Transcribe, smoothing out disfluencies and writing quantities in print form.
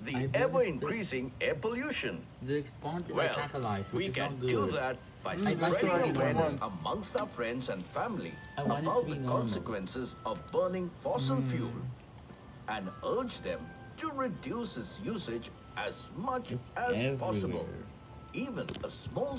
the ever-increasing air pollution? The font is Well, italicized, which we is can not good. do that by I'd like to spreading see it awareness normal. amongst our friends and family I want it about to be the normal. consequences of burning fossil fuel and urge them to reduce its usage as much It's as possible. everywhere. Even a small